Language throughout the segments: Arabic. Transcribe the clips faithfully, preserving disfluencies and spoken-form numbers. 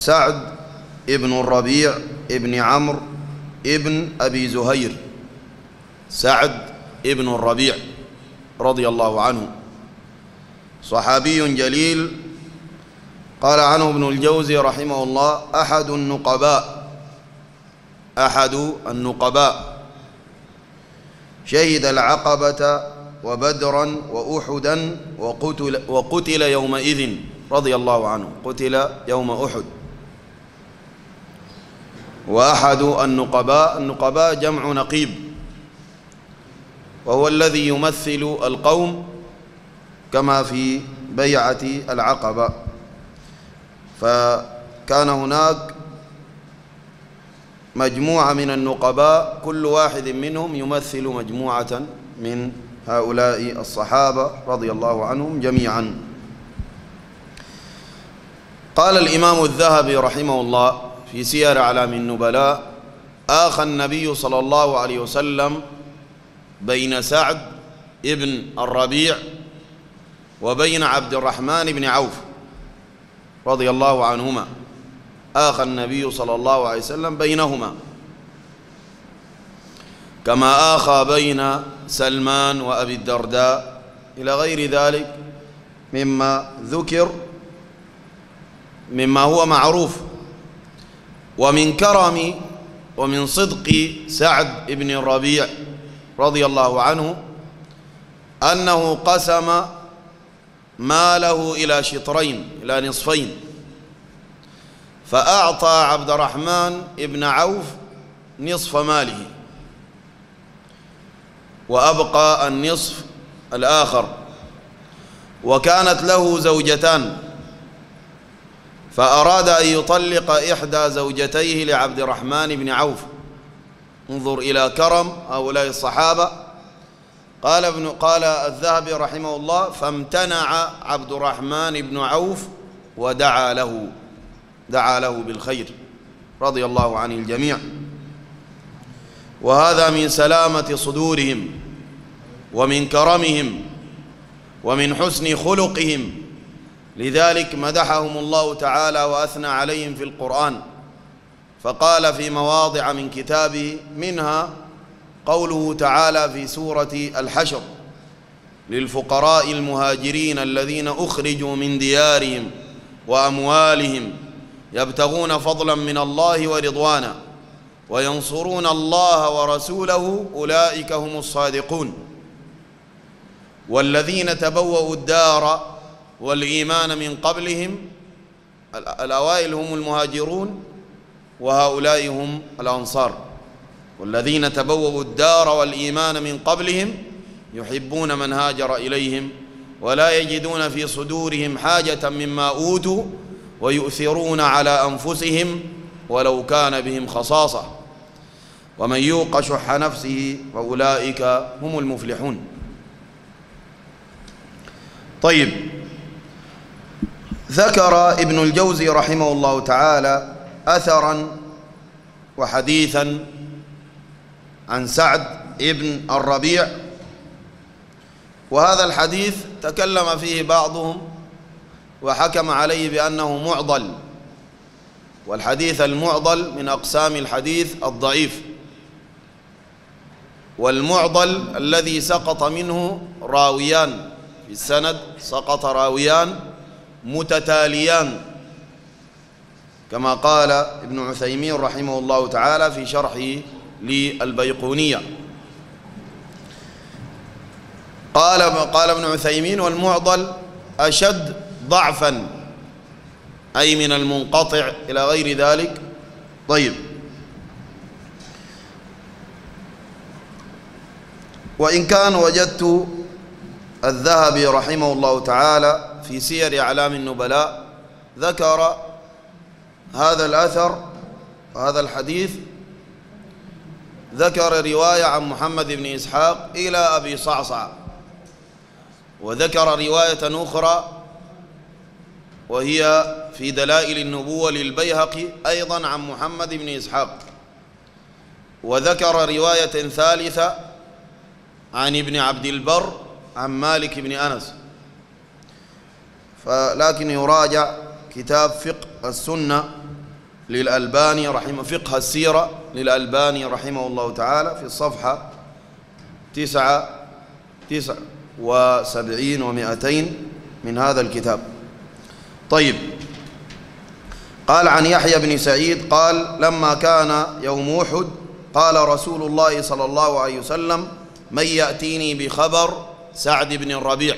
سعد ابن الربيع ابن عمرو ابن أبي زهير. سعد ابن الربيع رضي الله عنه صحابي جليل. قال عنه ابن الجوزي رحمه الله: أحد النقباء أحد النقباء شهد العقبة وبدرا وأحدا وقتل, وقتل يومئذ رضي الله عنه، قتل يوم أحد. وأحد النقباء، النقباء جمع نقيب، وهو الذي يمثل القوم كما في بيعة العقبة. فكان هناك مجموعة من النقباء كل واحد منهم يمثل مجموعة من هؤلاء الصحابة رضي الله عنهم جميعا. قال الإمام الذهبي رحمه الله في سير أعلام النبلاء: آخى النبي صلى الله عليه وسلم بين سعد ابن الربيع وبين عبد الرحمن بن عوف رضي الله عنهما. آخى النبي صلى الله عليه وسلم بينهما كما آخى بين سلمان وأبي الدرداء إلى غير ذلك مما ذكر مما هو معروف. ومن كرم ومن صدق سعد بن الربيع رضي الله عنه أنه قسم ماله إلى شطرين، إلى نصفين، فأعطى عبد الرحمن بن عوف نصف ماله وأبقى النصف الآخر. وكانت له زوجتان، فأراد أن يطلق إحدى زوجتيه لعبد الرحمن بن عوف. انظر إلى كرم هؤلاء الصحابة. قال ابن قال الذهبي رحمه الله: فامتنع عبد الرحمن بن عوف ودعا له دعا له بالخير رضي الله عن الجميع. وهذا من سلامة صدورهم ومن كرمهم ومن حسن خلقهم. لذلك مدحهم الله تعالى وأثنى عليهم في القرآن، فقال في مواضع من كتابه منها قوله تعالى في سورة الحشر: للفقراء المهاجرين الذين أخرجوا من ديارهم وأموالهم يبتغون فضلا من الله ورضوانا وينصرون الله ورسوله أولئك هم الصادقون. والذين تبوأوا الدار والإيمان من قبلهم، الأوائل هم المهاجرون وهؤلاء هم الأنصار. والذين تبوأوا الدار والإيمان من قبلهم يحبون من هاجر إليهم ولا يجدون في صدورهم حاجة مما أوتوا ويؤثرون على أنفسهم ولو كان بهم خصاصة ومن يوق شح نفسه فأولئك هم المفلحون. طيب، ذكر ابن الجوزي رحمه الله تعالى أثرا وحديثا عن سعد ابن الربيع، وهذا الحديث تكلم فيه بعضهم وحكم عليه بأنه معضل، والحديث المعضل من أقسام الحديث الضعيف. والمعضل الذي سقط منه راويان في السند، سقط راويان متتاليان كما قال ابن عثيمين رحمه الله تعالى في شرحه للبيقونية. قال قال ابن عثيمين: والمعضل أشد ضعفا، أي من المنقطع إلى غير ذلك. طيب، وإن كان وجدت الذهبي رحمه الله تعالى في سير أعلام النبلاء ذكر هذا الأثر وهذا الحديث، ذكر رواية عن محمد بن إسحاق إلى أبي صعصع، وذكر رواية أخرى وهي في دلائل النبوة للبيهقي أيضا عن محمد بن إسحاق، وذكر رواية ثالثة عن ابن عبد البر عن مالك بن أنس. فلكن يراجع كتاب فقه السنة للألباني رحمه فقه السيرة للألباني رحمه الله تعالى في الصفحة تسعة تسع وسبعين ومائتين من هذا الكتاب. طيب، قال عن يحيى بن سعيد قال لما كان يوم أحد قال رسول الله صلى الله عليه وسلم من يأتيني بخبر سعد بن الربيع،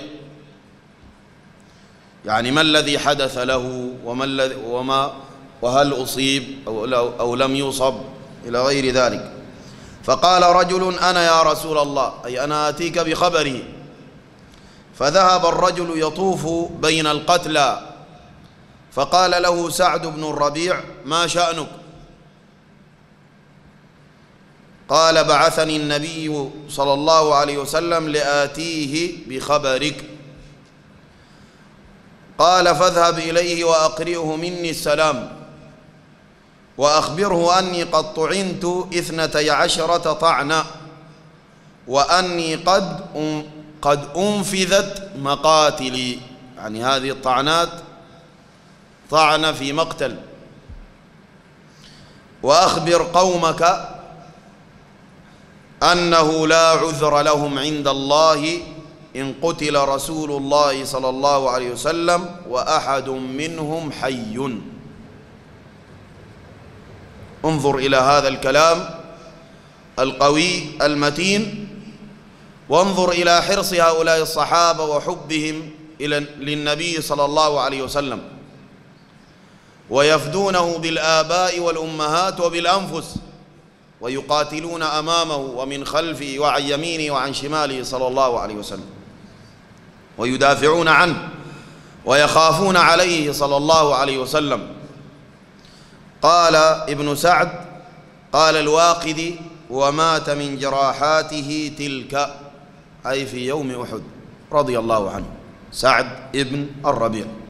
يعني ما الذي حدث له وما الذي وما وهل أصيب أو, أو لم يصب إلى غير ذلك. فقال رجل أنا يا رسول الله، أي أنا آتيك بخبره. فذهب الرجل يطوف بين القتلى فقال له سعد بن الربيع ما شأنك؟ قال بعثني النبي صلى الله عليه وسلم لآتيه بخبرك. قال فاذهب إليه وأقرئه مني السلام وأخبره أني قد طعنت اثنتي عشرة طعنة وأني قد قد أنفذت مقاتلي، يعني هذه الطعنات طعن في مقتل. وأخبر قومك أنه لا عذر لهم عند الله إن قتل رسول الله صلى الله عليه وسلم وأحد منهم حي. انظر إلى هذا الكلام القوي المتين، وانظر إلى حرص هؤلاء الصحابة وحبهم إلى للنبي صلى الله عليه وسلم، ويفدونه بالآباء والأمهات وبالأنفس، ويقاتلون أمامه ومن خلفه وعن يمينه وعن شماله صلى الله عليه وسلم، ويدافعون عنه ويخافون عليه صلى الله عليه وسلم. قال ابن سعد قال الواقدي ومات من جراحاته تلك، أي في يوم أحد، رضي الله عنه، سعد ابن الربيع.